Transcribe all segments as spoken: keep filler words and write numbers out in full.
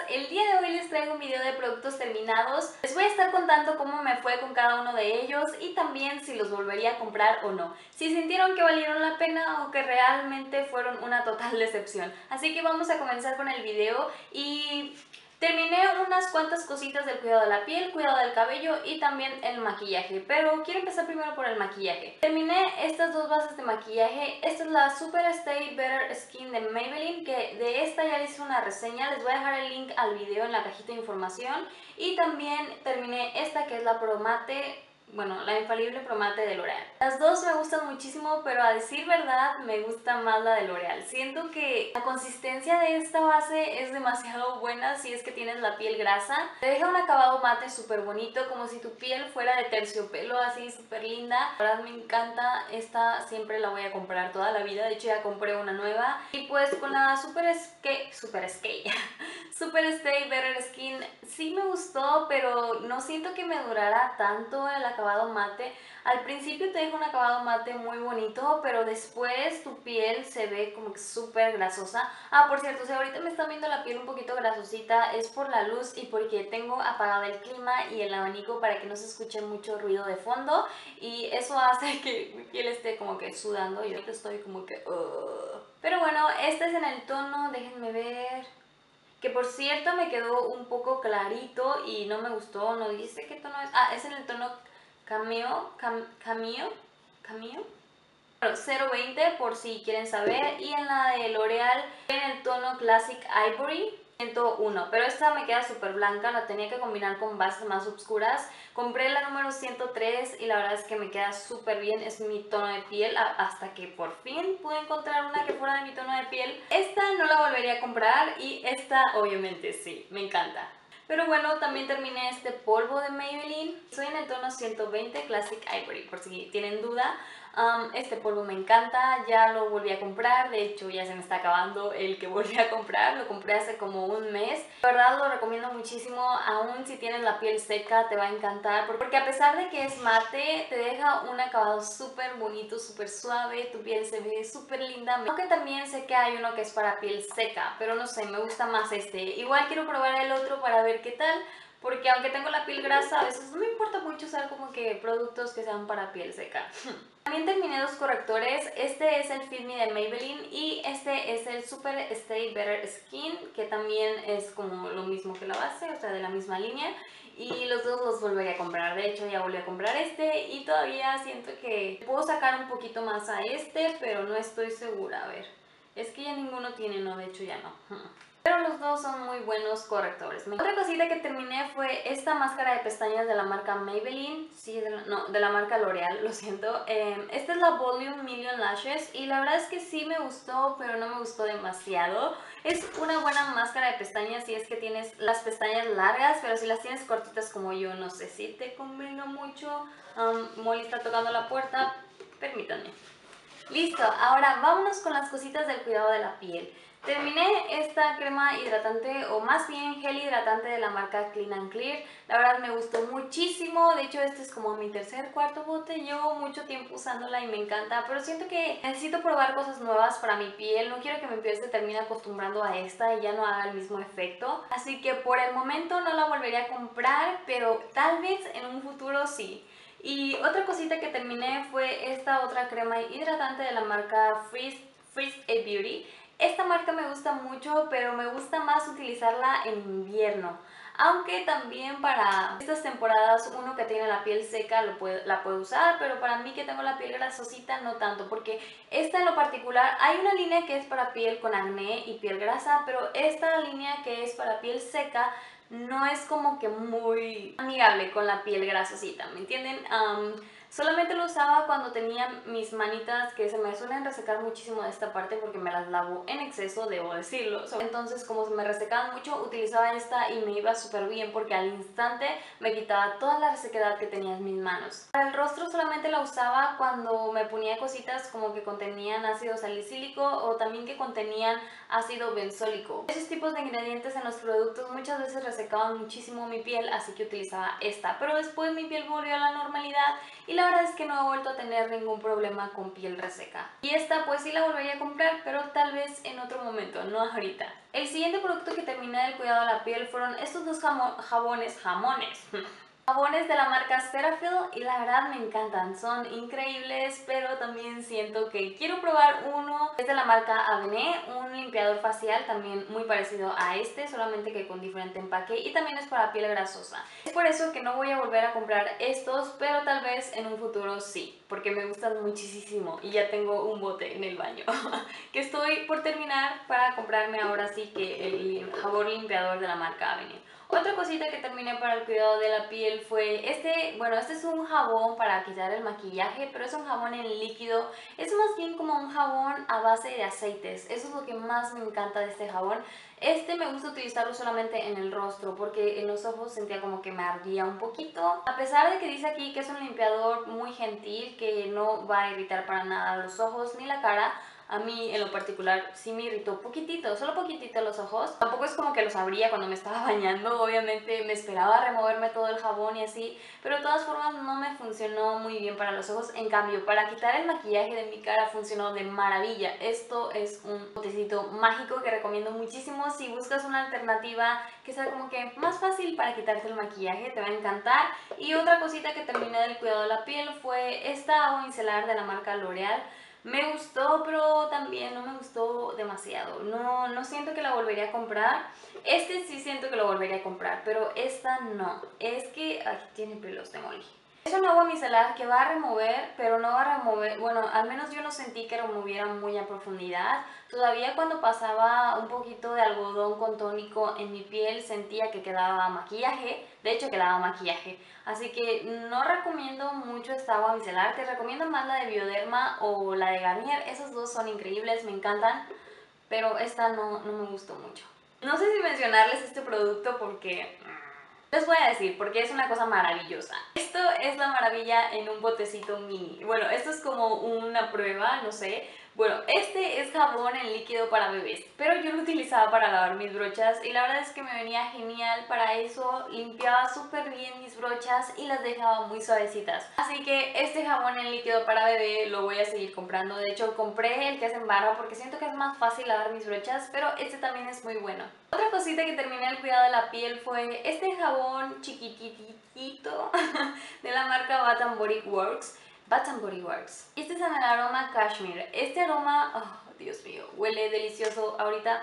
El día de hoy les traigo un video de productos terminados. Les voy a estar contando cómo me fue con cada uno de ellos y también si los volvería a comprar o no. Si sintieron que valieron la pena o que realmente fueron una total decepción. Así que vamos a comenzar con el video y... terminé unas cuantas cositas del cuidado de la piel, cuidado del cabello y también el maquillaje, pero quiero empezar primero por el maquillaje. Terminé estas dos bases de maquillaje. Esta es la Super Stay Better Skin de Maybelline, que de esta ya les hice una reseña. Les voy a dejar el link al video en la cajita de información. Y también terminé esta que es la Pro Mate, bueno, la infalible Pro Mate de L'Oreal. Las dos me gustan muchísimo, pero a decir verdad me gusta más la de L'Oreal. Siento que la consistencia de esta base es demasiado buena si es que tienes la piel grasa. Te deja un acabado mate súper bonito, como si tu piel fuera de terciopelo, así súper linda. La verdad me encanta, esta siempre la voy a comprar toda la vida. De hecho ya compré una nueva. Y pues con la Super Stay, Super Stay, Super Stay Better Skin sí me gustó, pero no siento que me durara tanto el acabado mate. Al principio te deja un acabado mate muy bonito, pero después tu piel se ve como que súper grasosa. Ah, por cierto, si ahorita me están viendo la piel un poquito grasosita, es por la luz y porque tengo apagado el clima y el abanico para que no se escuche mucho ruido de fondo, y eso hace que mi piel esté como que sudando y yo estoy como que... Uh. Pero bueno, este es en el tono, déjenme ver... que por cierto me quedó un poco clarito y no me gustó, no dice qué tono es. Ah, es en el tono Cameo, cam, Cameo, Cameo. Bueno, cero veinte por si quieren saber. Y en la de L'Oreal en el tono Classic Ivory, ciento uno, pero esta me queda súper blanca, la tenía que combinar con bases más oscuras. Compré la número ciento tres y la verdad es que me queda súper bien, es mi tono de piel, hasta que por fin pude encontrar una que fuera de mi tono de piel. Esta no la volvería a comprar y esta obviamente sí, me encanta. Pero bueno, también terminé este polvo de Maybelline. Soy en el tono ciento veinte Classic Ivory, por si tienen duda. Um, este polvo me encanta, ya lo volví a comprar, de hecho ya se me está acabando el que volví a comprar, lo compré hace como un mes. La verdad lo recomiendo muchísimo, aún si tienes la piel seca te va a encantar, porque a pesar de que es mate, te deja un acabado súper bonito, súper suave, tu piel se ve súper linda. Aunque también sé que hay uno que es para piel seca, pero no sé, me gusta más este. Igual quiero probar el otro para ver qué tal, porque aunque tengo la piel grasa, a veces no me importa mucho usar como que productos que sean para piel seca. También terminé dos correctores, este es el Fit Me de Maybelline y este es el Super Stay Better Skin, que también es como lo mismo que la base, o sea de la misma línea, y los dos los volvería a comprar. De hecho ya volví a comprar este y todavía siento que puedo sacar un poquito más a este, pero no estoy segura. A ver, es que ya ninguno tiene, no, de hecho ya no. Pero los dos son muy buenos correctores. Otra cosita que terminé fue esta máscara de pestañas de la marca Maybelline. Sí, de la, no, de la marca L'Oreal, lo siento. Eh, esta es la Volume Million Lashes y la verdad es que sí me gustó, pero no me gustó demasiado. Es una buena máscara de pestañas si es que tienes las pestañas largas, pero si las tienes cortitas como yo, no sé si te convenga mucho. Um, Molly está tocando la puerta, permítanme. Listo, ahora vámonos con las cositas del cuidado de la piel. Terminé esta crema hidratante, o más bien gel hidratante de la marca Clean and Clear. La verdad me gustó muchísimo, de hecho este es como mi tercer, cuarto bote. Llevo mucho tiempo usándola y me encanta, pero siento que necesito probar cosas nuevas para mi piel. No quiero que mi piel se termine acostumbrando a esta y ya no haga el mismo efecto. Así que por el momento no la volvería a comprar, pero tal vez en un futuro sí. Y otra cosita que terminé fue esta otra crema hidratante de la marca Freeze, Freeze a Beauty. Esta marca me gusta mucho, pero me gusta más utilizarla en invierno. Aunque también para estas temporadas uno que tiene la piel seca lo puede, la puede usar, pero para mí que tengo la piel grasosita no tanto, porque esta en lo particular, hay una línea que es para piel con acné y piel grasa, pero esta línea que es para piel seca no es como que muy amigable con la piel grasosita, ¿me entienden? Um, solamente lo usaba cuando tenía mis manitas que se me suelen resecar muchísimo de esta parte porque me las lavo en exceso, debo decirlo. Entonces como se me resecaban mucho, utilizaba esta y me iba súper bien porque al instante me quitaba toda la resequedad que tenía en mis manos. Para el rostro solamente la usaba cuando me ponía cositas como que contenían ácido salicílico o también que contenían ácido benzólico. Esos tipos de ingredientes en los productos muchas veces resecaban muchísimo mi piel, así que utilizaba esta. Pero después mi piel volvió a la normalidad y la la verdad es que no he vuelto a tener ningún problema con piel reseca. Y esta pues sí la volvería a comprar, pero tal vez en otro momento, no ahorita. El siguiente producto que terminé del cuidado de la piel fueron estos dos jabones, jamones. Jabones de la marca Cetaphil y la verdad me encantan, son increíbles, pero también siento que quiero probar uno. Es de la marca Avene, un limpiador facial también muy parecido a este, solamente que con diferente empaque y también es para piel grasosa. Es por eso que no voy a volver a comprar estos, pero tal vez en un futuro sí, porque me gustan muchísimo y ya tengo un bote en el baño que estoy por terminar para comprarme ahora sí que el jabón limpiador de la marca Avene. Otra cosita que terminé para el cuidado de la piel fue este, bueno, este es un jabón para quitar el maquillaje, pero es un jabón en líquido, es más bien como un jabón a base de aceites, eso es lo que más me encanta de este jabón. Este me gusta utilizarlo solamente en el rostro porque en los ojos sentía como que me ardía un poquito. A pesar de que dice aquí que es un limpiador muy gentil, que no va a irritar para nada los ojos ni la cara, a mí en lo particular sí me irritó poquitito, solo poquitito los ojos. Tampoco es como que los abría cuando me estaba bañando, obviamente me esperaba a removerme todo el jabón y así, pero de todas formas no me funcionó muy bien para los ojos. En cambio, para quitar el maquillaje de mi cara funcionó de maravilla. Esto es un botecito mágico que recomiendo muchísimo si buscas una alternativa que sea como que más fácil para quitarte el maquillaje, te va a encantar. Y otra cosita que terminé del cuidado de la piel fue esta agua micelar de la marca L'Oreal. Me gustó, pero también no me gustó demasiado. No, no siento que la volvería a comprar. Este sí siento que lo volvería a comprar, pero esta no. Es que aquí tiene pelos de molly. Es un agua micelar que va a remover, pero no va a remover, bueno, al menos yo no sentí que removiera muy a profundidad. Todavía cuando pasaba un poquito de algodón con tónico en mi piel sentía que quedaba maquillaje, de hecho quedaba maquillaje. Así que no recomiendo mucho esta agua micelar, te recomiendo más la de Bioderma o la de Garnier, esos dos son increíbles, me encantan, pero esta no, no me gustó mucho. No sé si mencionarles este producto porque... les voy a decir porque es una cosa maravillosa. Esto es la maravilla en un botecito mini. Bueno, esto es como una prueba, no sé. Bueno, este es jabón en líquido para bebés, pero yo lo utilizaba para lavar mis brochas y la verdad es que me venía genial para eso. Limpiaba súper bien mis brochas y las dejaba muy suavecitas. Así que este jabón en líquido para bebé lo voy a seguir comprando. De hecho, compré el que es en barra porque siento que es más fácil lavar mis brochas, pero este también es muy bueno. Otra cosita que terminé el cuidado de la piel fue este jabón chiquititito de la marca Bath and Body Works. Bath and Body Works. Este es en el aroma Cashmere. Este aroma, oh Dios mío, huele delicioso. Ahorita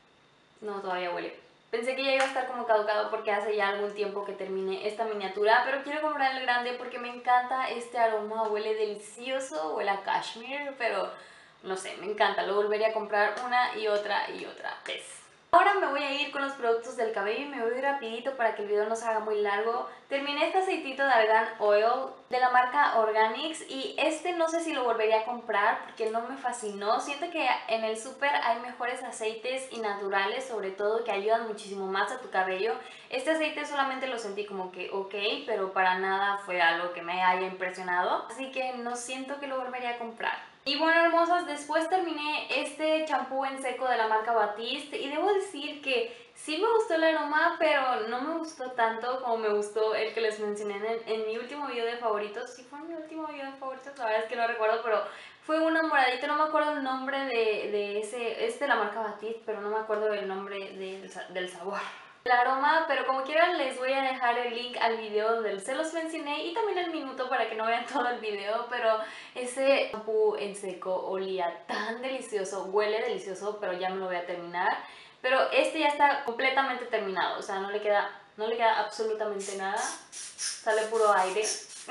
no, todavía huele. Pensé que ya iba a estar como caducado porque hace ya algún tiempo que terminé esta miniatura, pero quiero comprar el grande porque me encanta este aroma. Huele delicioso, huele a Cashmere, pero no sé, me encanta. Lo volvería a comprar una y otra y otra vez. Ahora me voy a ir con los productos del cabello y me voy rapidito para que el video no se haga muy largo. Terminé este aceitito de Argan Oil de la marca Organics y este no sé si lo volvería a comprar porque no me fascinó. Siento que en el súper hay mejores aceites y naturales, sobre todo, que ayudan muchísimo más a tu cabello. Este aceite solamente lo sentí como que ok, pero para nada fue algo que me haya impresionado. Así que no siento que lo volvería a comprar. Y bueno, hermosas, después terminé este champú en seco de la marca Batiste y debo decir que sí me gustó el aroma, pero no me gustó tanto como me gustó el que les mencioné en, el, en mi último video de favoritos. Sí fue mi último video de favoritos, la verdad es que no recuerdo, pero fue un moradito, no me acuerdo el nombre de, de ese, es de la marca Batiste, pero no me acuerdo el nombre del, del sabor. El aroma, pero como quieran les voy a dejar el link al video donde se los mencioné y también el minuto para que no vean todo el video, pero ese shampoo en seco olía tan delicioso, huele delicioso, pero ya me lo voy a terminar. Pero este ya está completamente terminado, o sea, no le queda, no le queda absolutamente nada, sale puro aire,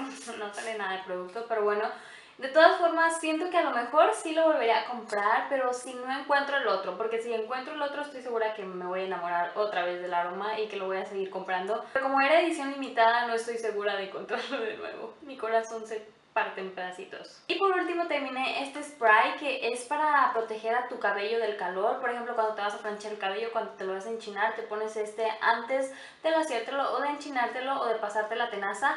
no sale nada de producto, pero bueno. De todas formas, siento que a lo mejor sí lo volvería a comprar, pero si no encuentro el otro, porque si encuentro el otro estoy segura que me voy a enamorar otra vez del aroma y que lo voy a seguir comprando. Pero como era edición limitada, no estoy segura de encontrarlo de nuevo. Mi corazón se parte en pedacitos. Y por último terminé este spray que es para proteger a tu cabello del calor. Por ejemplo, cuando te vas a planchar el cabello, cuando te lo vas a enchinar, te pones este antes de hacértelo o de enchinártelo o de pasarte la tenaza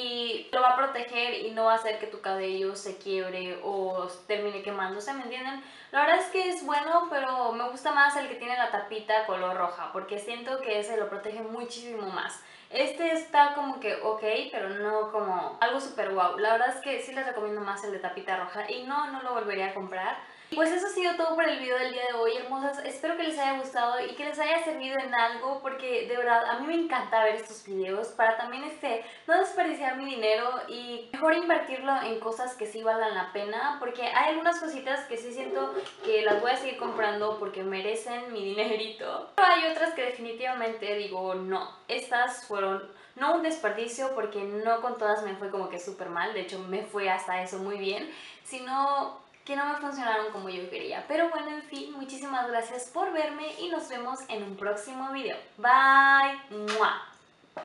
y lo va a proteger y no va a hacer que tu cabello se quiebre o termine quemándose, ¿me entienden? La verdad es que es bueno, pero me gusta más el que tiene la tapita color roja porque siento que ese lo protege muchísimo más. Este está como que ok, pero no como algo súper guau. La verdad es que sí les recomiendo más el de tapita roja y no, no lo volvería a comprar. Pues eso ha sido todo por el video del día de hoy, hermosas. Espero que les haya gustado y que les haya servido en algo, porque de verdad a mí me encanta ver estos videos para también este, no desperdiciar mi dinero y mejor invertirlo en cosas que sí valgan la pena, porque hay algunas cositas que sí siento que las voy a seguir comprando porque merecen mi dinerito. Pero hay otras que definitivamente digo, no, estas fueron no un desperdicio, porque no con todas me fue como que súper mal, de hecho me fue hasta eso muy bien, sino que no me funcionaron como yo quería. Pero bueno, en fin, muchísimas gracias por verme y nos vemos en un próximo video. Bye. ¡Mua!